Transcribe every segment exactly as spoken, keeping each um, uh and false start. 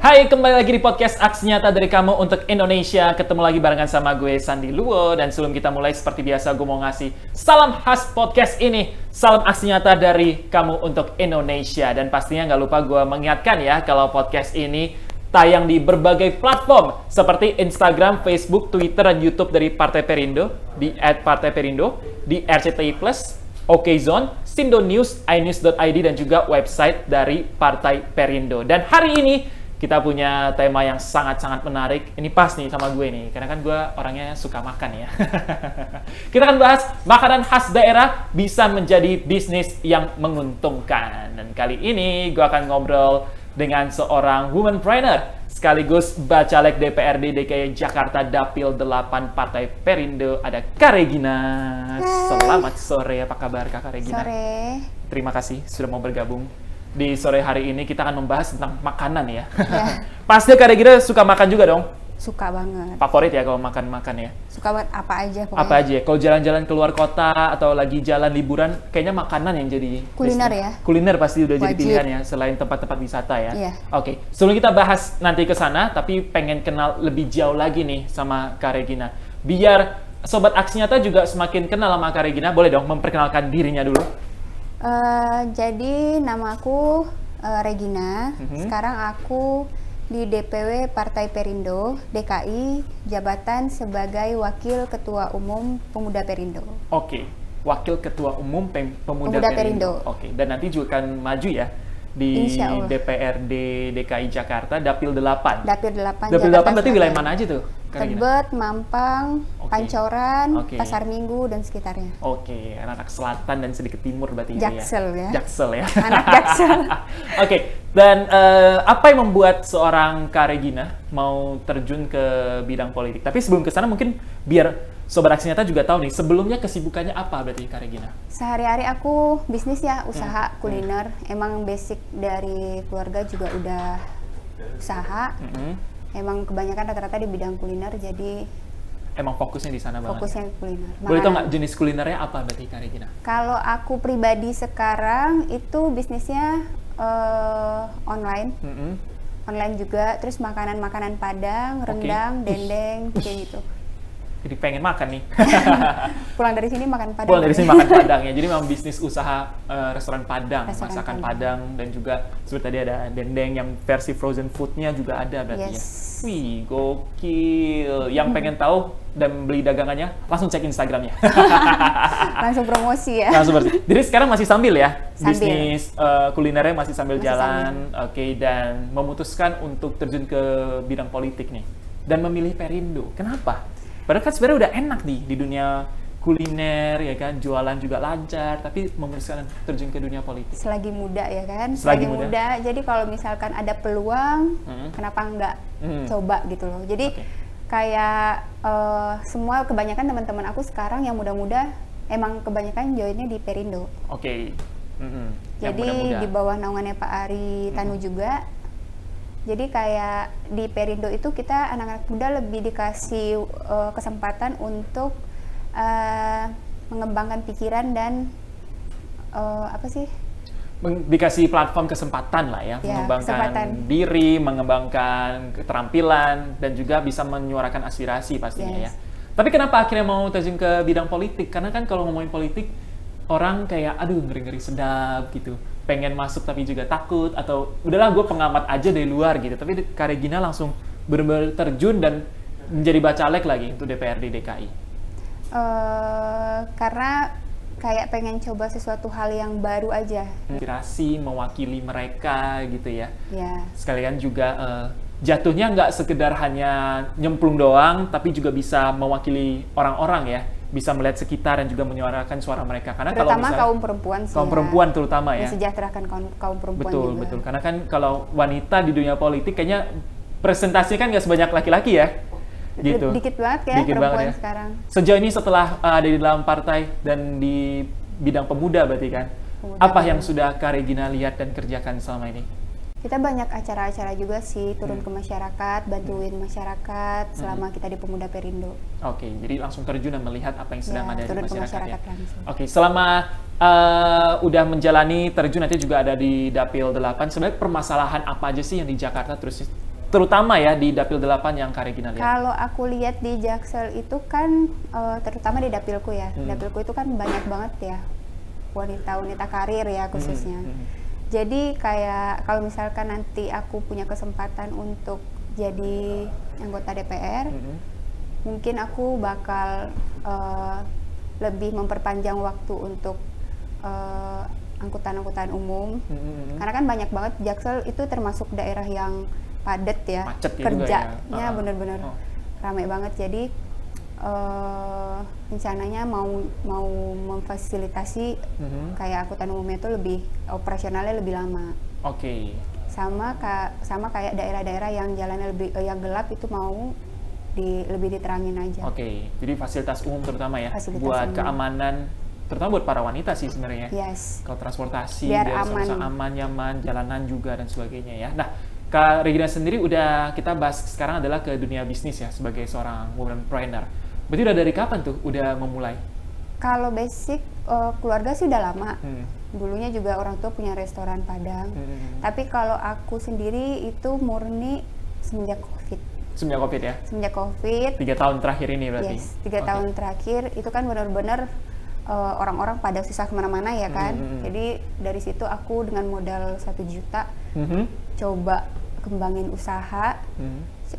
Hai, kembali lagi di podcast Aksi Nyata dari Kamu untuk Indonesia. Ketemu lagi barengan sama gue, Sandi Luo. Dan sebelum kita mulai, seperti biasa gue mau ngasih salam khas podcast ini. Salam Aksi Nyata dari Kamu untuk Indonesia. Dan pastinya nggak lupa gue mengingatkan ya, kalau podcast ini tayang di berbagai platform seperti Instagram, Facebook, Twitter, dan YouTube dari Partai Perindo, di at Partai Perindo, di R C T I Plus, Okezone, Sindo News, i news dot i d, dan juga website dari Partai Perindo. Dan hari ini kita punya tema yang sangat-sangat menarik. Ini pas nih sama gue nih, karena kan gue orangnya suka makan ya. Kita akan bahas makanan khas daerah bisa menjadi bisnis yang menguntungkan. Dan kali ini gue akan ngobrol dengan seorang womanpreneur sekaligus bacalek D P R D D K I Jakarta Dapil delapan Partai Perindo, ada Kak Regina. Hai. Selamat sore, apa kabar Kak Regina? Sore. Terima kasih sudah mau bergabung. Di sore hari ini kita akan membahas tentang makanan ya. Ya. Pasti Kak Regina suka makan juga dong? Suka banget. Favorit ya kalau makan-makan ya? Suka banget apa aja pokoknya. Apa aja? Kalau jalan-jalan keluar kota atau lagi jalan liburan, kayaknya makanan yang jadi Kuliner bisnis. ya? Kuliner pasti udah jadi Wajib. pilihan ya, selain tempat-tempat wisata ya. Iya. Oke, sebelum kita bahas nanti ke sana, tapi pengen kenal lebih jauh lagi nih sama Kak Regina. Biar Sobat Aksi Nyata juga semakin kenal sama Kak Regina, boleh dong memperkenalkan dirinya dulu? Eh, jadi nama aku eh, Regina. Mhm. Sekarang aku di D P W Partai Perindo D K I, jabatan sebagai Wakil Ketua Umum Pemuda Perindo. Oke, Wakil Ketua Umum Pem- Pemuda, Pemuda Perindo. Perindo. Oke, dan nanti juga akan maju ya di Insya Allah. D P R D D K I Jakarta Dapil delapan. Dapil delapan. Dapil Jakarta delapan berarti Selatan. wilayah mana aja tuh? Kak Regina? Tebet, Mampang, Oke. Pancoran, Oke. Pasar Minggu, dan sekitarnya. Oke, anak selatan dan sedikit timur berarti itu Jaksel ya. Jaksel ya. Anak Jaksel. Oke, dan eh, apa yang membuat seorang Kak Regina mau terjun ke bidang politik? Tapi sebelum ke sana mungkin biar Sobat Aksi Nyata juga tahu nih, sebelumnya kesibukannya apa berarti Kak Regina? Sehari-hari aku bisnis ya, usaha Hmm. kuliner. Emang basic dari keluarga juga udah usaha. Mm-mm. Emang kebanyakan rata-rata di bidang kuliner, jadi Emang fokusnya di sana banget. fokusnya ke kuliner. Boleh tau Makanan. nggak jenis kulinernya apa berarti Kak Regina? Kalau aku pribadi sekarang itu bisnisnya eh, online, Mm-mm. online juga. Terus makanan-makanan Padang, Oke. rendang, dendeng, kayak gitu. Jadi pengen makan nih. Pulang dari sini makan Padang. Pulang dari sini makan Padang ya. Jadi memang bisnis usaha eh, restoran Padang, Restoran masakan Padang. Padang, dan juga seperti tadi ada dendeng yang versi frozen foodnya juga ada berarti ya. Yes. Wih, gokil. Yang pengen tahu dan beli dagangannya langsung cek Instagramnya. Langsung promosi ya. Langsung berarti. Jadi sekarang masih sambil ya? Sambil. Bisnis eh, kulinernya masih sambil Masih jalan. Oke, dan memutuskan untuk terjun ke bidang politik nih. Dan memilih Perindo. Kenapa? Padahal kan sebenarnya udah enak nih di dunia kuliner ya kan, jualan juga lancar, tapi memutuskan terjun ke dunia politik. Selagi muda ya kan, Selagi selagi, muda. muda. Jadi kalau misalkan ada peluang, Hmm. kenapa enggak Hmm. coba gitu loh. Jadi Oke. kayak eh, semua kebanyakan teman-teman aku sekarang yang muda-muda emang kebanyakan joinnya di Perindo. Oke. Mm-mm. Yang Jadi muda-muda. di bawah naungannya Pak Ari Tanu juga. Jadi kayak di Perindo itu kita anak-anak muda lebih dikasih eh, kesempatan untuk eh, mengembangkan pikiran dan eh, apa sih? Meng- dikasih platform kesempatan lah ya, Ya, mengembangkan kesempatan. diri, mengembangkan keterampilan, dan juga bisa menyuarakan aspirasi pastinya ya. Yes. Tapi kenapa akhirnya mau terjun ke bidang politik? Karena kan kalau ngomongin politik, orang kayak aduh ngeri-ngeri sedap gitu, pengen masuk tapi juga takut, atau udahlah gue pengamat aja dari luar gitu. Tapi Kak Regina langsung benar-benar terjun dan menjadi bacalek lagi untuk D P R D D K I. Eh, karena kayak pengen coba sesuatu hal yang baru aja. Inspirasi mewakili mereka gitu ya. Ya, Sekalian juga eh, jatuhnya nggak sekedar hanya nyemplung doang, tapi juga bisa mewakili orang-orang ya, bisa melihat sekitar dan juga menyuarakan suara mereka. Karena kalau terutama misalnya kaum perempuan sih. kaum ya. perempuan terutama ya, Mensejahterakan kaum, kaum perempuan betul juga. betul. Karena kan kalau wanita di dunia politik kayaknya presentasinya kan nggak sebanyak laki-laki ya, gitu. Dikit banget ya Dikit perempuan banget ya. sekarang. Sejauh ini setelah uh, ada di dalam partai dan di bidang pemuda berarti kan, Pemuda apa pemuda. yang sudah Kak Regina lihat dan kerjakan selama ini? Kita banyak acara-acara juga sih, turun Hmm. ke masyarakat, bantuin masyarakat selama kita di Pemuda Perindo. Oke, jadi langsung terjun dan melihat apa yang sedang Ya, ada di turun ke masyarakat, masyarakat ya. langsung. Oke, selama uh, udah menjalani terjun nanti juga ada di Dapil delapan, sebenarnya permasalahan apa aja sih yang di Jakarta terus terutama ya di Dapil delapan yang Kak Regina lihat? Kalau aku lihat di Jaksel itu kan, uh, terutama di dapilku ya, Hmm. dapilku itu kan banyak banget ya wanita-wanita karir ya khususnya. Hmm, hmm. Jadi kayak kalau misalkan nanti aku punya kesempatan untuk jadi anggota D P R, Hmm. mungkin aku bakal uh, lebih memperpanjang waktu untuk uh, angkutan-angkutan umum. Hmm. Karena kan banyak banget, Jaksel itu termasuk daerah yang padat ya, Macet ya juga kerjanya ya. Ah. bener-bener Oh. ramai banget. Jadi uh, rencananya mau mau memfasilitasi Hmm. kayak angkutan umumnya itu lebih operasionalnya lebih lama. Oke. Sama ka, sama kayak daerah-daerah yang jalannya lebih eh, yang gelap itu mau di lebih diterangin aja. Oke, jadi fasilitas umum terutama ya, Fasilitas buat umum. keamanan, terutama buat para wanita sih sebenarnya. Yes. Kalau transportasi, Biar sama-sama aman. aman, nyaman, jalanan juga dan sebagainya ya. Nah, Kak Regina sendiri udah kita bahas sekarang adalah ke dunia bisnis ya sebagai seorang womanpreneur. Berarti udah dari kapan tuh udah memulai? Kalau basic eh, keluarga sih udah lama. Hmm. Dulunya juga orang tua punya restoran Padang. Hmm. Tapi kalau aku sendiri itu murni semenjak COVID. Semenjak COVID ya? Semenjak COVID, Tiga tahun terakhir ini berarti? yes, tiga Oke. tahun terakhir itu kan benar-benar uh, orang-orang pada susah kemana-mana ya kan. Hmm, hmm, hmm. Jadi dari situ aku dengan modal satu juta Mhm. coba kembangin usaha, Hmm.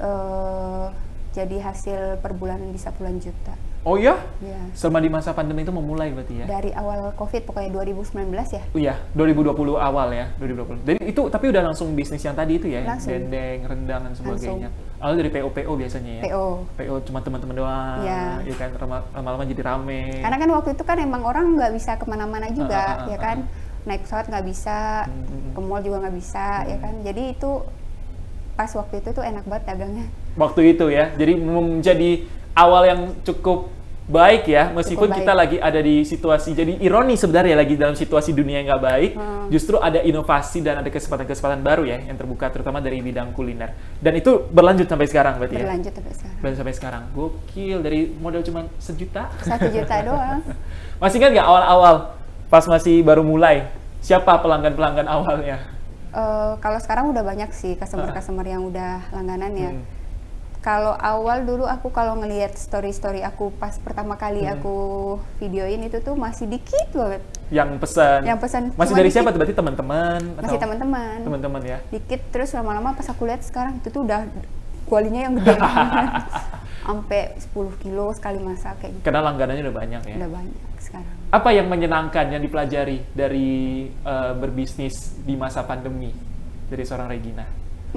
uh, jadi hasil per bulan bisa puluhan juta. Oh iya? Ya. Selama di masa pandemi itu memulai berarti ya? Dari awal COVID pokoknya dua ribu sembilan belas ya. Oh iya, dua ribu dua puluh awal ya, dua ribu dua puluh. Jadi itu tapi udah langsung bisnis yang tadi itu ya, Langsung. dendeng, rendang dan sebagainya. Awalnya dari P O P O biasanya ya. P O. P O cuma teman-teman doang, Iya. ya kan lama- lama-lama jadi rame. Karena kan waktu itu kan emang orang nggak bisa kemana-mana juga, Ah, ah, ah, ya kan. Naik pesawat nggak bisa, Hmm, hmm, ke mall juga nggak bisa, ya kan. Jadi itu pas waktu itu tuh enak banget dagangnya. Waktu itu ya, jadi menjadi awal yang cukup baik ya, meskipun Cukup kita baik. lagi ada di situasi, jadi ironi sebenarnya lagi dalam situasi dunia yang nggak baik, Hmm. justru ada inovasi dan ada kesempatan-kesempatan baru ya yang terbuka terutama dari bidang kuliner. Dan itu berlanjut sampai sekarang berarti ya? Berlanjut sampai sekarang. Dan sampai sekarang, gokil, dari modal cuma sejuta. Satu juta doang. Masih ingat nggak awal-awal pas masih baru mulai, siapa pelanggan-pelanggan awalnya? Eh, kalau sekarang udah banyak sih customer-customer yang udah langganan ya. Hmm. Kalau awal dulu aku kalau ngelihat story-story aku pas pertama kali Hmm. aku videoin itu tuh masih dikit banget. Yang pesan? Yang pesan Masih cuma dari dikit. siapa tuh? Berarti teman-teman? Masih atau- teman-teman. Teman-teman ya? Dikit terus lama-lama pas aku lihat sekarang itu tuh udah kualinya yang gede banget. Sampai sepuluh kilo sekali masak kayak gitu. Karena langganannya udah banyak ya? Udah banyak sekarang. Apa yang menyenangkan yang dipelajari dari eh, berbisnis di masa pandemi dari seorang Regina?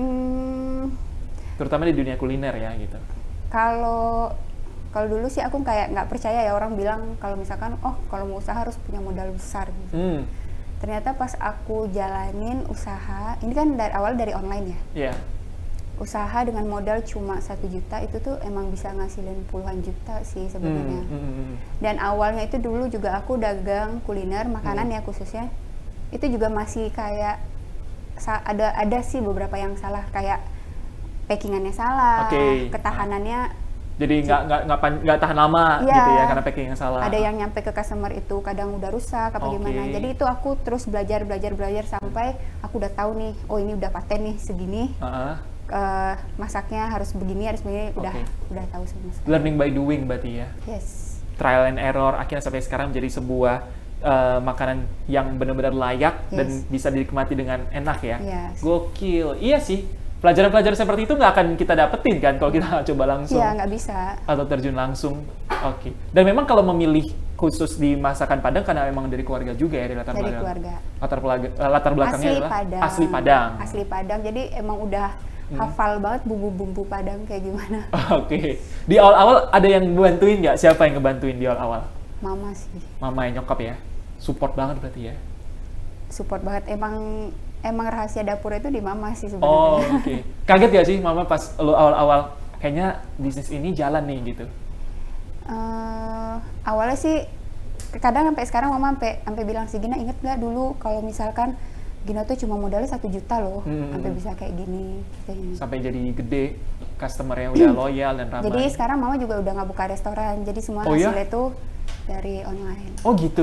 Hmm, Terutama di dunia kuliner ya gitu. kalau kalau dulu sih aku kayak nggak percaya ya, orang bilang kalau misalkan oh kalau mau usaha harus punya modal besar gitu. Hmm, Ternyata pas aku jalanin usaha, ini kan dari awal dari online ya. iya. Usaha dengan modal cuma satu juta itu tuh emang bisa ngasilin puluhan juta sih sebenarnya. Hmm, hmm, hmm. Dan awalnya itu dulu juga aku dagang kuliner, makanan ya khususnya. Itu juga masih kayak sa- ada ada sih beberapa yang salah, kayak packingannya salah, Oke. ketahanannya Jadi nggak nggak nggak pan- nggak tahan lama Iya. gitu ya karena packing yang salah. ada yang nyampe ke customer itu kadang udah rusak apa Oke. gimana. Jadi itu aku terus belajar belajar belajar sampai aku udah tahu nih, oh ini udah paten nih segini. Heeh. eh, masaknya harus begini harus begini, udah Oke. udah tahu semua sekarang. Learning by doing berarti ya. Yes. Trial and error akhirnya sampai sekarang menjadi sebuah eh, makanan yang benar-benar layak dan Yes. bisa dinikmati dengan enak ya. Yes. Gokil. Iya sih. Pelajaran-pelajaran seperti itu nggak akan kita dapetin kan kalau kita coba langsung Iya, nggak bisa. atau terjun langsung. Oke. Dan memang kalau memilih khusus di masakan Padang karena memang dari keluarga juga ya, dari latar Dari belakang. keluarga. Latar, pelaga- eh, latar belakangnya Asli adalah Padang. asli Padang. Asli Padang. Jadi emang udah Hmm. hafal banget bumbu-bumbu Padang kayak gimana. Oke. Di awal-awal ada yang bantuin nggak? Siapa yang ngebantuin di awal-awal? Mama sih Mama yang nyokap ya? Support banget berarti ya? support banget. Emang emang rahasia dapur itu di Mama sih sebenarnya. Oh, oke. Kaget gak sih Mama pas lo awal-awal kayaknya bisnis ini jalan nih gitu? Eh, awalnya sih kadang sampai sekarang Mama sampai sampai bilang sih, Gina inget nggak dulu kalau misalkan Gina tuh cuma modalnya satu juta loh, Hmm. sampai bisa kayak gini, kayak gini. Sampai jadi gede, customer-nya udah loyal dan ramai. Jadi sekarang Mama juga udah nggak buka restoran, jadi semua Oh, iya? hasilnya tuh dari online. Oh gitu?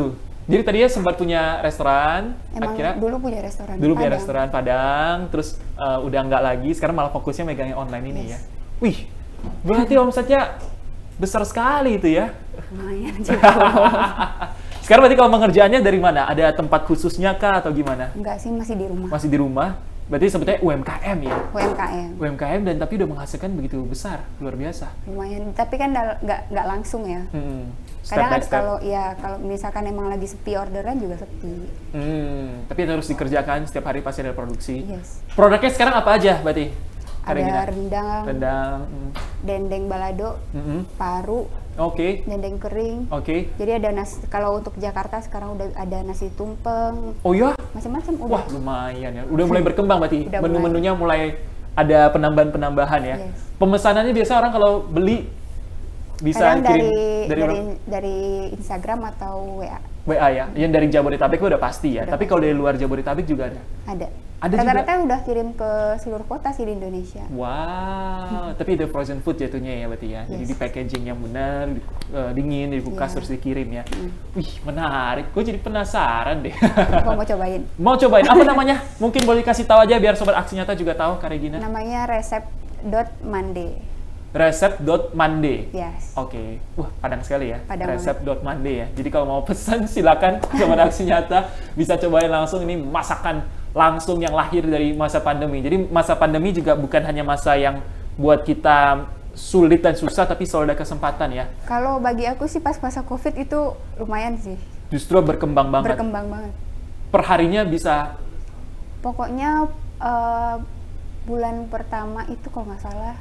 Jadi tadinya sempat punya restoran, Emang akhirnya dulu punya restoran. dulu punya Padang. restoran Padang, terus uh, udah nggak lagi, sekarang malah fokusnya megangnya online ini Yes. ya. Wih, berarti omsetnya besar sekali itu ya. Lumayan juga. Sekarang berarti kalau pengerjaannya dari mana? Ada tempat khususnya kah atau gimana? Enggak sih, masih di rumah. Masih di rumah? Berarti sebetulnya U M K M ya? U M K M. U M K M dan tapi udah menghasilkan begitu besar, luar biasa. Lumayan, tapi kan dal- nggak nggak langsung ya. Hmm. Step Kadang by ada step. kalau ya kalau misalkan emang lagi sepi orderan juga sepi. Hmm. Tapi itu harus dikerjakan setiap hari pasti ada produksi. Yes. Produknya sekarang apa aja berarti? Kak Regina? Ada rendang, Rendang. hmm. dendeng balado, Mm-mm. paru, Oke. dendeng kering. Oke. Jadi ada nasi, kalau untuk Jakarta sekarang udah ada nasi tumpeng, Oh ya? macam-macam udah. Wah, lumayan ya. Udah mulai berkembang berarti. Udah Menu-menunya mulai ada penambahan-penambahan ya. Yes. Pemesanannya biasa orang kalau beli bisa Kadang kirim dari dari, dari dari Instagram atau W A W A ya. Yang dari Jabodetabek udah pasti ya. Udah Tapi kalau dari luar Jabodetabek juga ada. ada. Ada Rata-rata udah kirim ke seluruh kota sih di Indonesia. Wow, tapi itu frozen food jatuhnya ya berarti ya. Jadi Yes. di packaging yang benar, di- eh, dingin, di kulkas Iya. terus dikirim ya. Mm. Wih, menarik. Gue jadi penasaran deh. Gua mau cobain. Mau cobain apa namanya? Mungkin boleh kasih tahu aja biar sobat Aksi Nyata juga tahu, Kak Regina. Namanya resep dot mande. resep dot mande. Yes. Oke, wah padang sekali ya. Padang resep dot mande ya. Jadi kalau mau pesan silakan sobat Aksi Nyata bisa cobain langsung ini masakan langsung yang lahir dari masa pandemi. Jadi masa pandemi juga bukan hanya masa yang buat kita sulit dan susah, tapi selalu ada kesempatan ya. Kalau bagi aku sih pas masa COVID itu lumayan sih. Justru berkembang banget. Berkembang banget. Perharinya bisa, Pokoknya eh, bulan pertama itu kalau nggak salah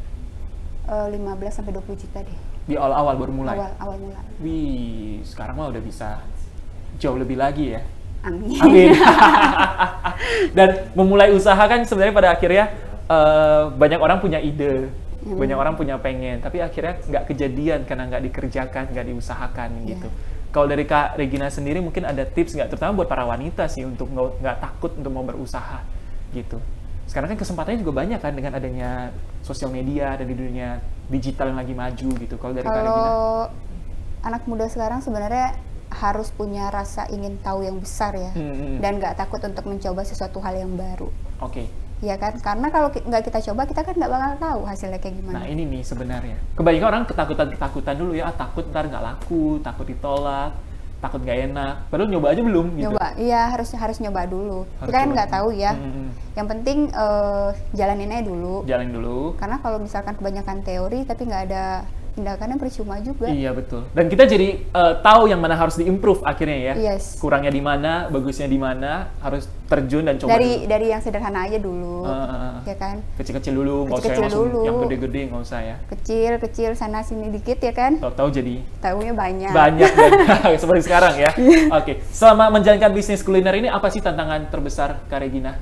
eh, lima belas sampai dua puluh juta deh. di awal-awal baru mulai. Awal awal mula. Wih, sekarang mah udah bisa jauh lebih lagi ya. Amin. Amin. Dan memulai usaha kan sebenarnya pada akhirnya eh, banyak orang punya ide, Hmm. banyak orang punya pengen, tapi akhirnya nggak kejadian karena nggak dikerjakan, nggak diusahakan Iya. gitu. Kalau dari Kak Regina sendiri mungkin ada tips nggak, terutama buat para wanita sih untuk nggak nggak takut untuk mau berusaha gitu. Sekarang kan kesempatannya juga banyak kan dengan adanya sosial media dan di dunia digital yang lagi maju gitu. Kalau dari Kak Regina, Kalau anak muda sekarang sebenarnya harus punya rasa ingin tahu yang besar ya, Hmm, hmm. dan nggak takut untuk mencoba sesuatu hal yang baru, oke. ya kan? Karena kalau ki- nggak kita coba, kita kan nggak bakal tahu hasilnya kayak Nah gimana. ini nih sebenarnya. Kebanyakan orang ketakutan-ketakutan dulu ya, ah, takut ntar nggak laku, takut ditolak, takut nggak enak. Padahal nyoba aja belum gitu. Nyoba, iya harus harus nyoba dulu. Harus kita kan coba nggak dulu. tahu ya. Hmm, hmm. Yang penting eh, jalanin aja dulu. Jalan dulu. Karena kalau misalkan kebanyakan teori tapi nggak ada tindakannya percuma juga. Iya betul. Dan kita jadi eh, tahu yang mana harus diimprove akhirnya ya. Yes. Kurangnya di mana, bagusnya di mana, harus terjun dan coba Dari dulu. dari yang sederhana aja dulu, Ah, ah, ah. ya kan? Kecil-kecil dulu, nggak usah yang Kecil-kecil langsung dulu. yang gede-gede, nggak usah ya. Kecil kecil sana sini dikit ya kan? Tahu-tahu jadi Tahunya banyak. banyak dan seperti sekarang ya. Oke, selama menjalankan bisnis kuliner ini apa sih tantangan terbesar Kak Regina?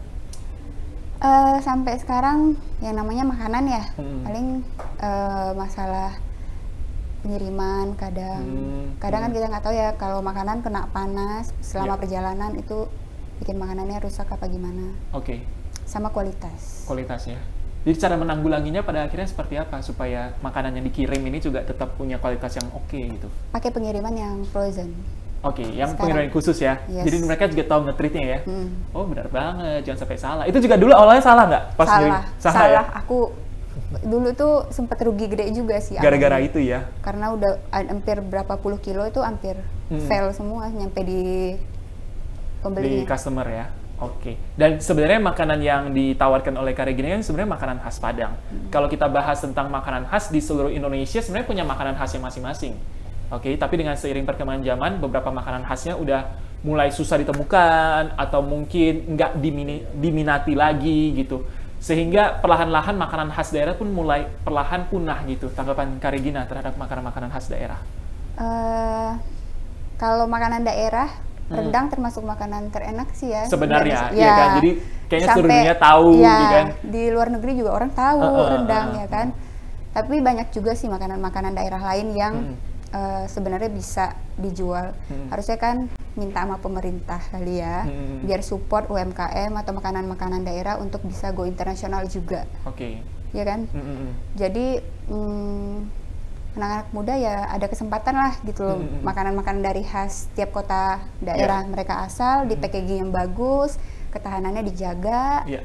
Eh, sampai sekarang yang namanya makanan ya, Hmm. paling eh, masalah pengiriman kadang, Hmm, kadang kan hmm. kita nggak tahu ya kalau makanan kena panas selama Ya. perjalanan itu bikin makanannya rusak apa gimana, Oke, sama kualitas. kualitasnya. Jadi cara menanggulanginya pada akhirnya seperti apa supaya makanan yang dikirim ini juga tetap punya kualitas yang oke gitu? Pakai pengiriman yang frozen. Oke, yang Sekarang. pengiriman khusus ya. Yes. Jadi mereka juga tahu nge-treatnya ya. Hmm. Oh benar banget, jangan sampai salah. Itu juga dulu awalnya salah nggak? Pas Salah, ngirim? salah. ya? Aku dulu tuh sempat rugi gede juga sih. Gara-gara awalnya. itu ya. Karena udah a- hampir berapa puluh kilo itu hampir Hmm. fail semua nyampe di Di pembelinya. customer ya. Oke. Dan sebenarnya makanan yang ditawarkan oleh Kak Regina kan sebenarnya makanan khas Padang. Hmm. Kalau kita bahas tentang makanan khas di seluruh Indonesia sebenarnya punya makanan khasnya masing-masing. Oke, tapi dengan seiring perkembangan zaman beberapa makanan khasnya udah mulai susah ditemukan atau mungkin nggak dimini- diminati lagi gitu. Sehingga perlahan-lahan makanan khas daerah pun mulai perlahan punah gitu. Tanggapan Kak Regina terhadap makanan-makanan khas daerah? Eh, kalau makanan daerah, Hmm. rendang termasuk makanan terenak sih ya. Sebenarnya, sebenarnya. iya kan? Jadi kayaknya seluruh Sampai- dunia tahu, ya, gitu kan? Di luar negeri juga orang tahu Uh, uh, rendang uh, uh. ya kan. Tapi banyak juga sih makanan-makanan daerah lain yang Hmm. eh, sebenarnya bisa dijual. Hmm. Harusnya kan minta sama pemerintah kali ya, Hmm. biar support U M K M atau makanan-makanan daerah untuk bisa go internasional juga, Oke. ya kan? Mm, mm, mm. Jadi mm, anak-anak muda ya ada kesempatan lah gitu loh, Mm-hmm. makanan-makanan dari khas tiap kota daerah Yeah. mereka asal, Mm-hmm. di packaging yang bagus, ketahanannya dijaga, Iya.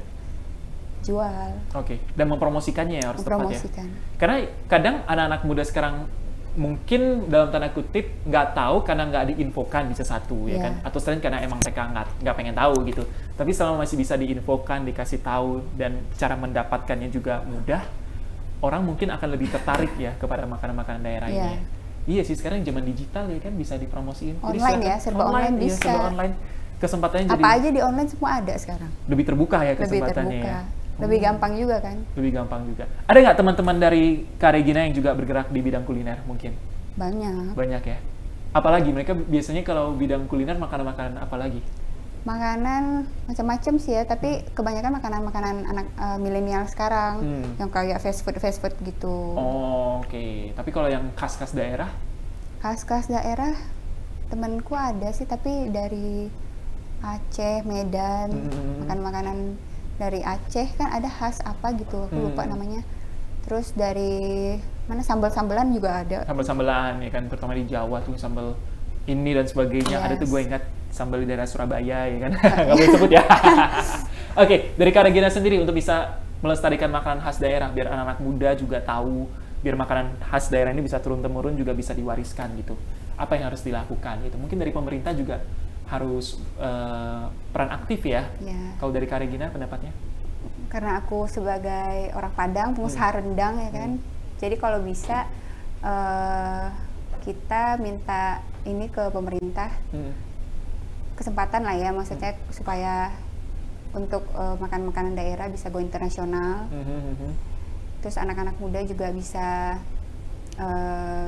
jual, Oke, dan mempromosikannya ya harus tepat ya. mempromosikan. Karena kadang anak-anak muda sekarang mungkin dalam tanda kutip nggak tahu karena nggak diinfokan bisa satu ya Yeah. kan, atau selain karena emang mereka nggak nggak pengen tahu gitu. Tapi selama masih bisa diinfokan, dikasih tahu dan cara mendapatkannya juga mudah, orang mungkin akan lebih tertarik ya kepada makanan-makanan daerah Yeah. ini. Iya sih, sekarang zaman digital ya kan bisa dipromosiin. Jadi Online silakan. ya, serba online iya, bisa. serba online. Kesempatannya Apa jadi aja di online semua ada sekarang, lebih terbuka ya lebih kesempatannya terbuka, ya. lebih Hmm. gampang juga kan. Lebih gampang juga. Ada nggak teman-teman dari Kak Regina yang juga bergerak di bidang kuliner mungkin? Banyak. Banyak ya. Apalagi mereka biasanya kalau bidang kuliner makanan-makanan apa lagi? Makanan macam-macam sih ya, tapi kebanyakan makanan-makanan anak eh, milenial sekarang, Hmm. yang kayak fast food fast food gitu. Oh, oke. Tapi kalau yang khas-khas daerah? Khas-khas daerah temanku ada sih, tapi dari Aceh, Medan, Hmm. makan makanan dari Aceh kan ada khas apa gitu, aku lupa Hmm. namanya. Terus dari mana sambal-sambalan juga ada. Sambal-sambalan ya kan, terutama di Jawa tuh sambal ini dan sebagainya. Ada tuh Yes. gue ingat sambal di daerah Surabaya ya kan. Nggak boleh sebut ya. Oke, dari Kak Regina sendiri untuk bisa melestarikan makanan khas daerah biar anak-anak muda juga tahu, biar makanan khas daerah ini bisa turun-temurun juga bisa diwariskan gitu. Apa yang harus dilakukan gitu? Mungkin dari pemerintah juga harus eh, peran aktif ya. Ya, Kalau dari Kak Regina pendapatnya? karena aku sebagai orang Padang, pengusaha rendang ya kan. Jadi kalau bisa eh, kita minta ini ke pemerintah, Hmm. kesempatan lah ya, maksudnya supaya untuk eh, makan makanan daerah bisa go internasional. Hmm, hmm, hmm, hmm. Terus anak-anak muda juga bisa eh,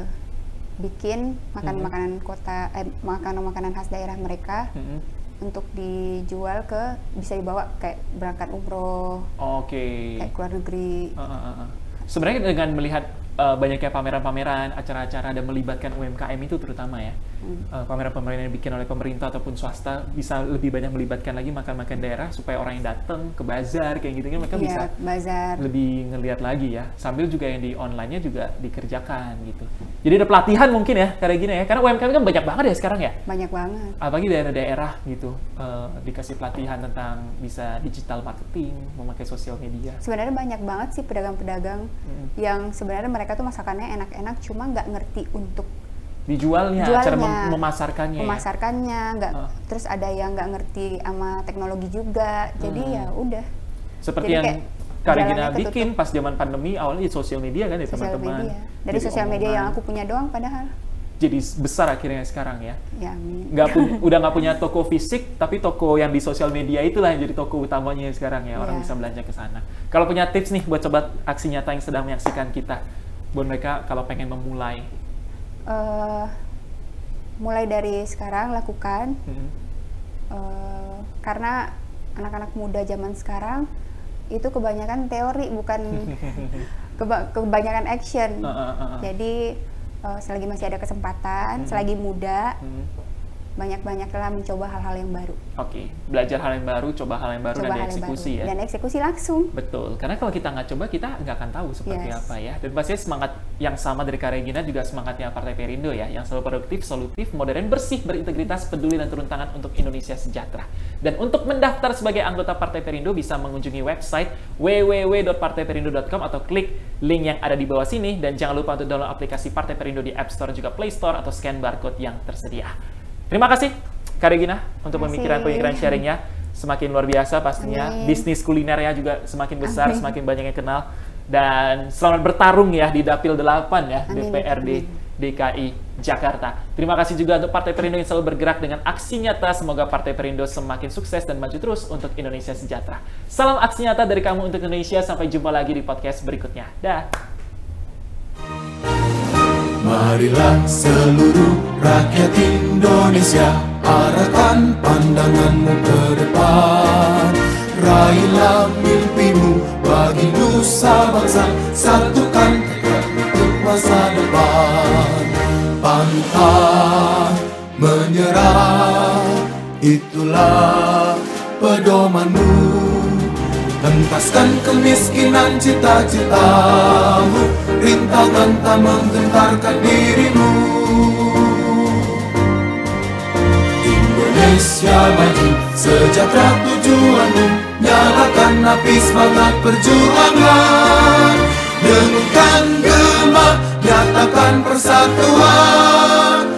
bikin makanan-makanan kota, eh, makanan-makanan khas daerah mereka Hmm, hmm. untuk dijual ke, bisa dibawa kayak berangkat umroh, Oke. kayak keluar negeri. Uh, uh, uh, uh. Sebenarnya dengan melihat uh, banyaknya pameran-pameran, acara-acara dan melibatkan U M K M itu terutama ya, Hmm. uh, pameran-pameran yang dibikin oleh pemerintah ataupun swasta bisa lebih banyak melibatkan lagi makan-makan daerah supaya orang yang datang ke bazar kayak gitu kan mereka bisa Iya, bazar. lebih ngelihat lagi ya, sambil juga yang di online-nya juga dikerjakan gitu. Jadi ada pelatihan mungkin ya kayak gini ya, karena U M K M kan banyak banget ya sekarang ya. Banyak banget. Apalagi daerah-daerah gitu, uh, dikasih pelatihan tentang bisa digital marketing, memakai sosial media. Sebenarnya banyak banget sih pedagang-pedagang Hmm. yang sebenarnya mereka tuh masakannya enak-enak, cuma nggak ngerti untuk Dijualnya, jualnya, cara mem- memasarkannya. ya? memasarkannya, nggak. Ah. Terus ada yang nggak ngerti sama teknologi juga, jadi Hmm. ya udah. Seperti Jadi yang kayak Kak Regina jalannya ketutup. bikin pas zaman pandemi awalnya di sosial media kan ya Sosial teman-teman. media, dari Jadi sosial media yang omongan. aku punya doang, padahal Jadi besar akhirnya sekarang ya. ya amin. Nggak pu- udah nggak punya toko fisik, tapi toko yang di sosial media itulah yang jadi toko utamanya sekarang ya. Orang Iya. bisa belanja ke sana. Kalau punya tips nih buat sobat aksi nyata yang sedang menyaksikan kita, buat mereka kalau pengen memulai. Eh, mulai dari sekarang lakukan, Hmm. eh, karena anak-anak muda zaman sekarang itu kebanyakan teori, bukan keba- kebanyakan action. Uh, uh, uh, uh. Jadi eh, selagi masih ada kesempatan, Hmm. selagi muda, Hmm. banyak-banyaklah mencoba hal-hal yang baru. Oke, belajar hal yang baru, coba hal yang baru Coba dan hal yang dieksekusi baru. ya. Dan eksekusi langsung. Betul, karena kalau kita nggak coba, kita nggak akan tahu seperti Yes. apa ya. Dan pastinya semangat yang sama dari Kak Regina juga semangatnya Partai Perindo ya, yang selalu produktif, solutif, modern, bersih, berintegritas, peduli, dan turun tangan untuk Indonesia sejahtera. Dan untuk mendaftar sebagai anggota Partai Perindo bisa mengunjungi website w w w dot partai perindo dot com atau klik link yang ada di bawah sini. Dan jangan lupa untuk download aplikasi Partai Perindo di App Store juga Play Store atau scan barcode yang tersedia. Terima kasih Kak Regina untuk Terima kasih. pemikiran-pemikiran sharingnya. Semakin luar biasa pastinya. Amin. Bisnis kulinernya juga semakin besar, Amin. semakin banyak yang kenal. Dan selamat bertarung ya di Dapil delapan ya, Amin. D P R D D K I Jakarta. Terima kasih juga untuk Partai Perindo yang selalu bergerak dengan aksi nyata. Semoga Partai Perindo semakin sukses dan maju terus untuk Indonesia sejahtera. Salam aksi nyata dari kamu untuk Indonesia. Sampai jumpa lagi di podcast berikutnya. Dah. Marilah seluruh rakyat Indonesia, arahkan pandanganmu ke depan. Raihlah mimpimu bagi nusa bangsa, satukan tekad untuk masa depan. Pantang menyerah, itulah pedomanmu. Hentaskan kemiskinan cita-citamu, rintangan tak menggentarkan dirimu. Indonesia maju, sejahtera tujuanmu, nyalakan api semangat perjuangan. Dengungkan gema, nyatakan persatuan.